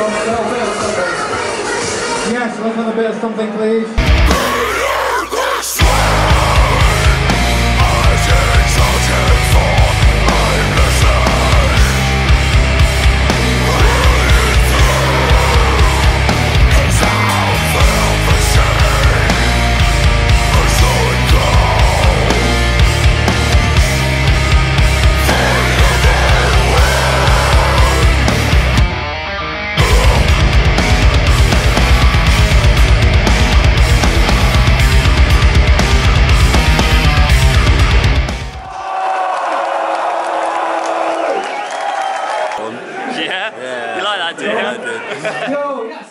Yes, let's have a bit of something, please. Yeah? You like that, do you? Yeah, I did. Yo, yes.